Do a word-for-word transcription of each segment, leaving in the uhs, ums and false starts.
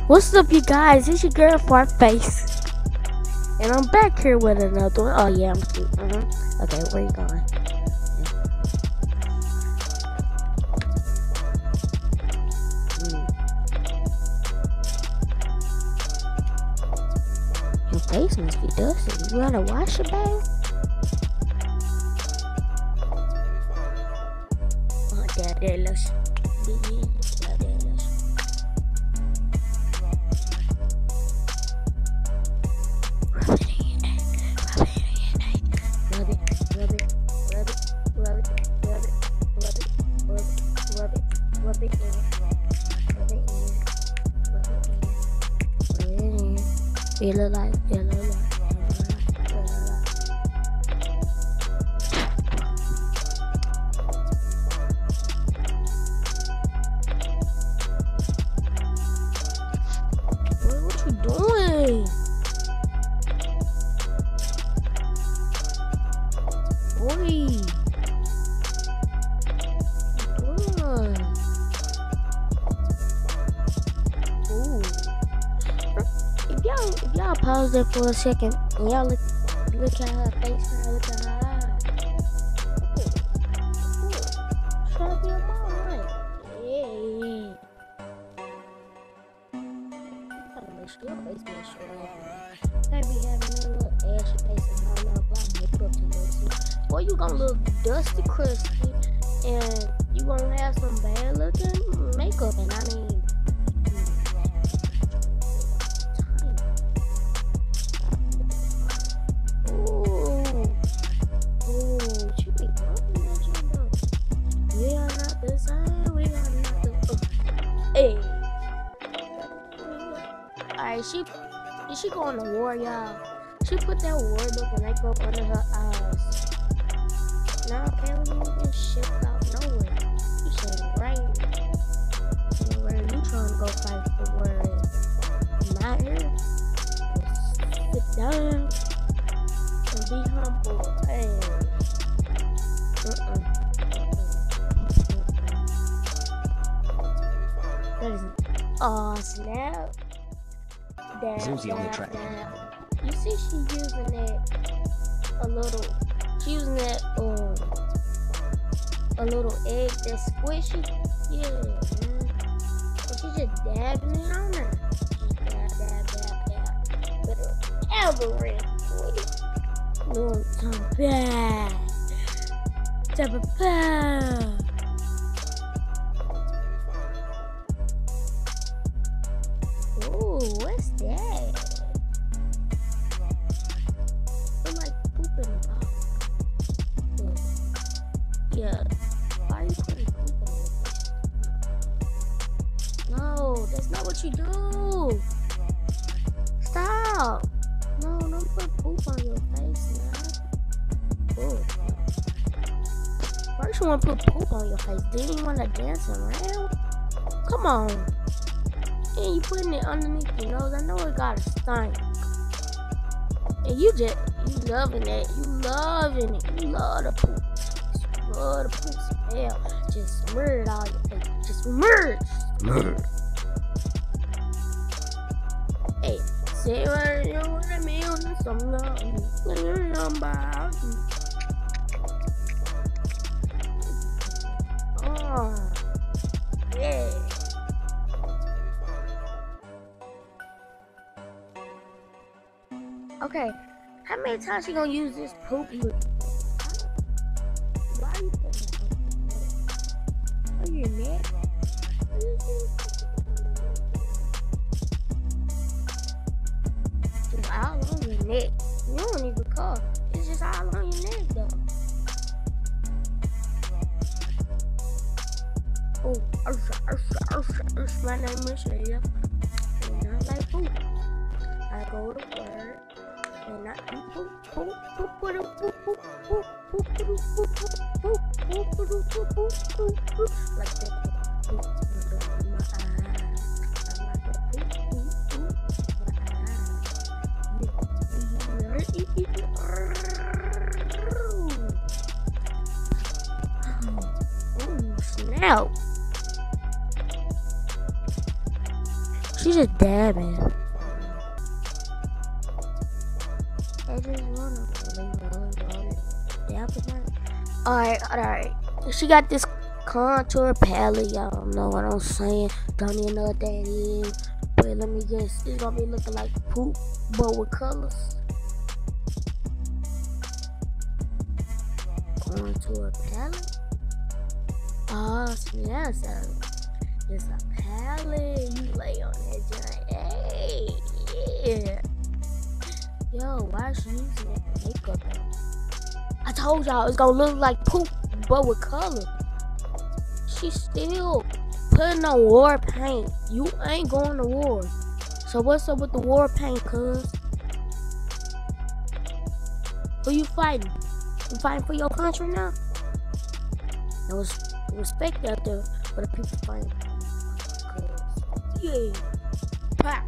What's up, you guys? It's your girl Fart Face, and I'm back here with another one. Oh yeah, I'm cute. Mm-hmm. Okay, where you going? Yeah. Mm. Your face must be dusty. You gotta wash it, babe. Oh, there, there it looks. Yeah, there it looks. Feel it like, feel it like, feel it like. Boy, what you doing? Boy. What you doing? Ooh. If y'all, if y'all pause there for a second and y'all look, look at her face and look at her eyes. Ooh, ooh, trying to be a mom, right? Yeah, yeah. You gotta make sure your face be sure. They be having a little ashy face and all that black makeup to look see. Boy, you gonna look dusty, crusty, and you gonna have some bad looking makeup, and I mean. Hey. Alright, she she going to war, y'all. She put that war look and makeup under her eyes. Now Kayla ain't been shipped out nowhere. You saying right? You know, where you trying to go fight for word? Not here. Just sit down and be humble. Hey. Uh-uh. That is, oh snap! That, Susie on the that, track. that. You see, she using that a little. She using that um a little egg that's squishy. Yeah, man. But she just dabbing it on her. Just dab, dab, dab, dab. With her elbow, boy. Doing some bad. Tap a pow. Ooh, what's that? Feel like pooping about. Yeah. Why are you putting poop on your face? No, that's not what you do. Stop. No, don't put poop on your face, man. Ooh. First you want to put poop on your face, then you want to dance around? Come on. And you putting it underneath your nose. I know it got a stink. And you just, you loving it. You loving it. You love the poop. You love the poop smell. Just smear it all your face. Just smear it. Smear it. Hey, say what you know what I mean. Some number. Oh, yeah. Okay, how many times you gonna use this poop? Why are you putting that on your neck? It's all on your neck. You don't even cough. It's just all on your neck, though. Oh, ursha, ursha, ursha, ursha. My name is Slayla. And I like poop. I go to work. And I eat poop, poop, poop, poop, poop, poop, poop, poop, poop, poop, poop, poop, poop, poop, poop, poop, poop, like that. Poop, poop, in my eye. I like that poop, poop, poop, my eye. Oh, snap. She just dabbing. I just wanna really, really, really dab with her. Alright, alright. She got this contour palette. Y'all know what I'm saying. Don't even know what that is. But let me guess. It's gonna be looking like poop, but with colors. Contour palette. Oh, yeah, so it's a palette. You lay on that joint. Hey, yeah. Yo, why is she using that for makeup? I told y'all it's gonna look like poop, but with color. She still putting on war paint. You ain't going to war. So what's up with the war paint, cuz? Who you fighting? You fighting for your country now? There was respect out there for the people fighting. Cause, yeah. Pop.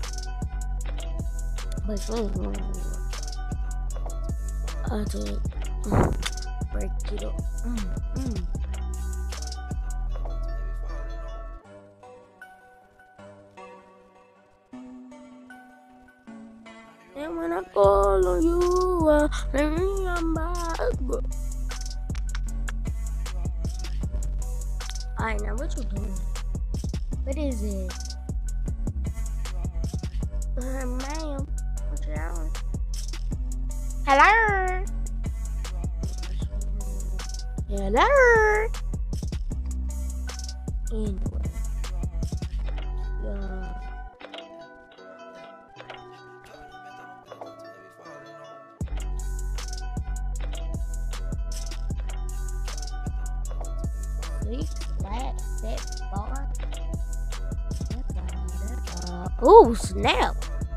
But she ain't going to war. I did. Mm. Break it up. Mm, mm. And when I call on you, uh, let me on my book. Alright, now what you doing? What is it? Uh, ma'am, what you doing? Hello? Hello? Anyway. Yeah. Six, flat, set, bar. That's all, that's all. Oh, snap.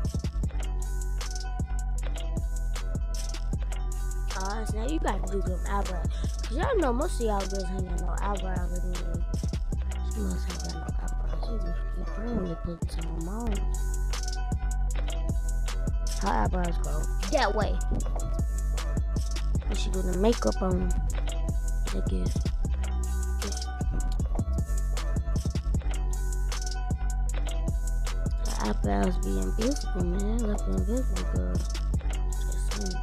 Uh, now you gotta do them eyebrows. Cause y'all know most of y'all girls ain't got no eyebrows anymore. She must ain't got no eyebrows. She just keep really putting some on. Her eyebrows go that way. When she do the makeup on, I guess. Her eyebrows be invisible, man. Look invisible, girl. Just saying.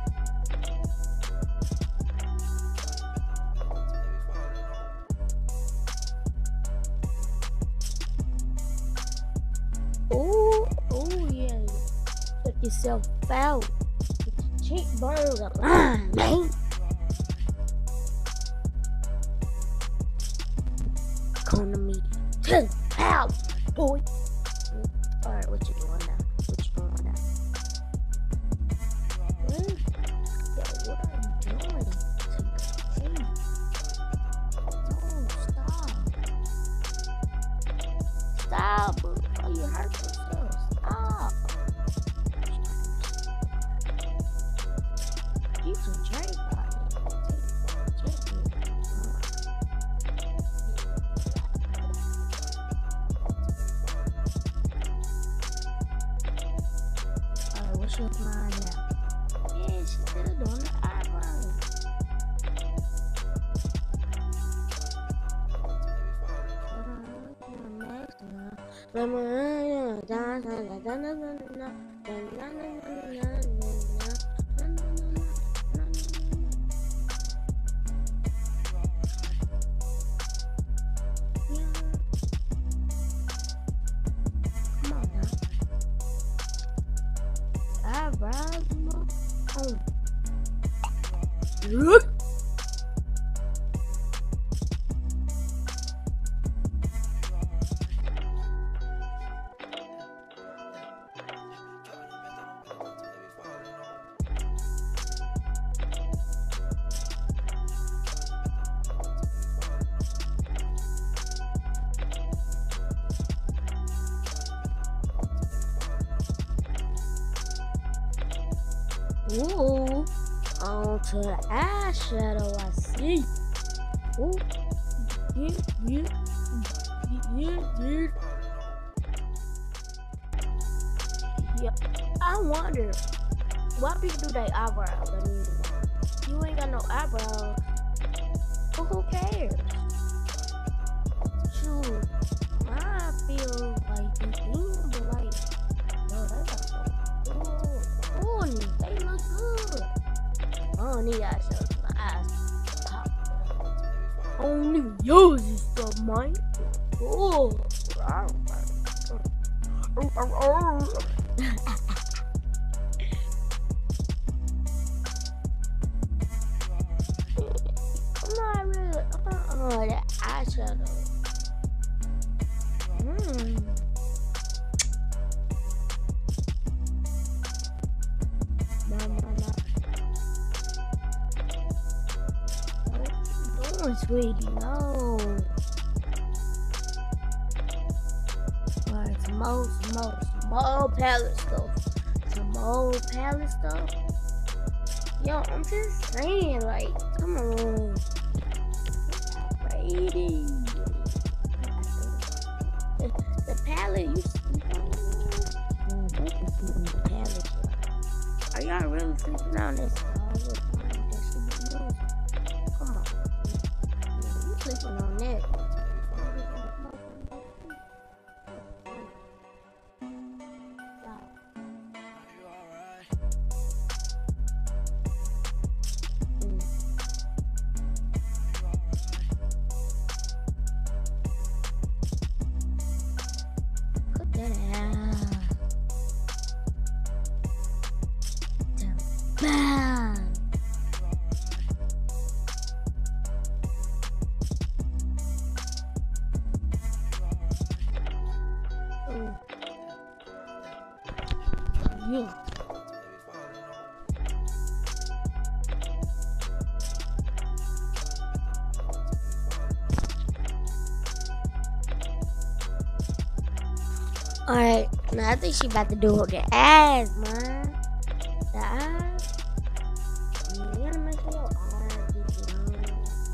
Oh, oh yeah. Check yourself out. Get your cheekbones aligned, man. Come to me. Ten pounds, boy. Alright, what you doing now? What you doing now? What? Yeah, what are you doing? Hey. No, stop. Stop. Oh, you hurt yourself. Stop. You can drink on it. Just Alright, what's your plan now? Yeah, she's still doing the eyebrows. Come on now. Eyebrows, no. Oh. Look. Ooh, onto the eyeshadow, I see. Ooh, yeah, yeah, yeah, yeah. Yeah, I wonder why people do their eyebrows. I mean, you ain't got no eyebrows, but who cares? Shoot, I feel like it's in, but like, don't need eyeshadow. My eyes pop. I don't even use this stuff, man. Oh, I'm not really. Uh-uh, that eyeshadow. Mmm. No, sweetie, no. Alright, some more, some more, some more palette stuff. Some more palette stuff. Yo, I'm just saying, like, come on. Lady. The, the palette, you sleep on the palette. Are y'all really sleeping on this? Come on. You sleeping on that. Put that out. Bam. Mm. Yeah. Alright, now I think she about to do the ass, man. The ass. You gotta make sure your arms is long.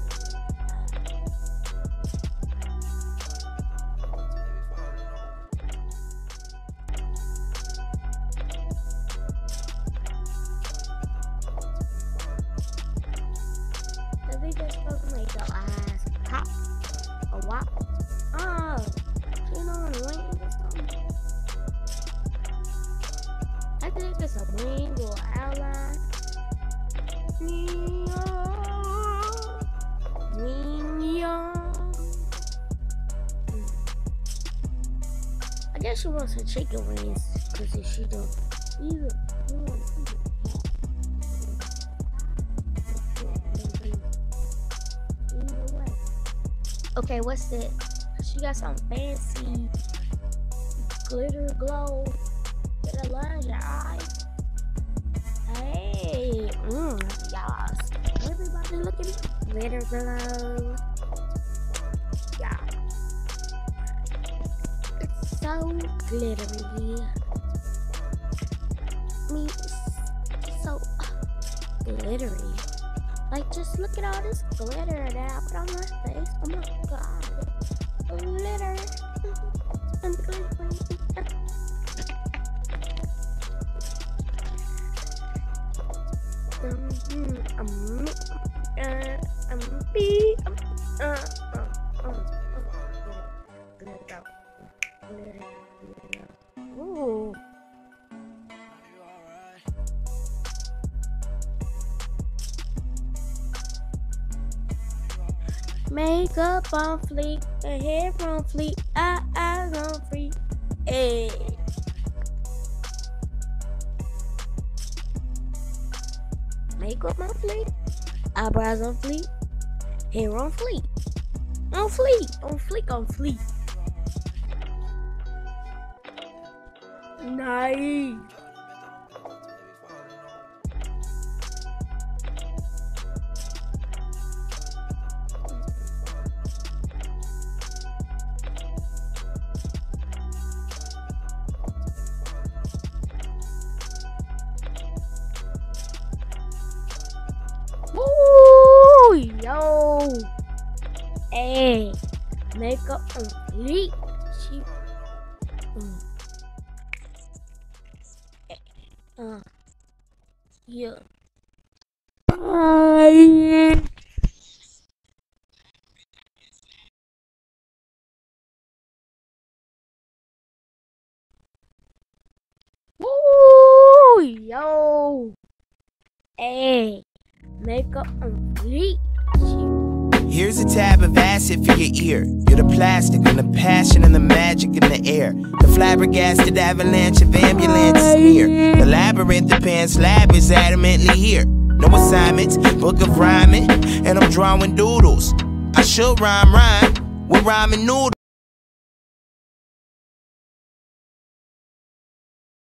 So we just supposed to make your eyes pop or wop. Oh, you know on the wing or something. I think it's a wing or outline. I guess she wants her chicken wings because if she don't either, you want to eat either way. Okay, what's that? She got some fancy glitter glow that aligns your eyes. Hey, mmm, y'all. Everybody look at me. Glitter glow. Yeah. It's so glittery. I mean, it's so uh, glittery. Like, just look at all this glitter that I put on my face. Oh my god. Glitter. I'm glittering. Um, um, uh, um, be, um, uh, uh, uh, uh, ooh. Makeup on fleek, the hair on fleek, eyes on fleek, hey. Makeup on fleek, eyebrows on fleek, hair on fleek, on fleek, on fleek, on fleek. Nice. Ooh, yo, hey, makeup complete. She, mm. uh, yeah. Bye. Ooh, yo, hey. makeup on bleach. Here's a tab of acid for your ear. You're the plastic and the passion and the magic in the air. The flabbergasted avalanche of ambulances near. The labyrinth of Pan Slab is adamantly here. No assignments, book of rhyming, and I'm drawing doodles. I should rhyme rhyme with rhyming noodles.